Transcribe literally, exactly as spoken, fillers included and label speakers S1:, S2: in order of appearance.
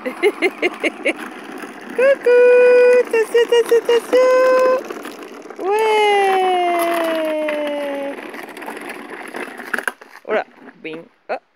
S1: Coucou! Attention, attention, attention! Ouais! Oh là! Bing! Oh!